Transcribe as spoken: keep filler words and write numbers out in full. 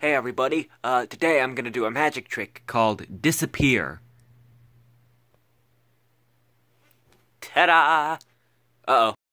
Hey everybody, uh, today I'm gonna do a magic trick called Disappear. Ta-da! Uh-oh.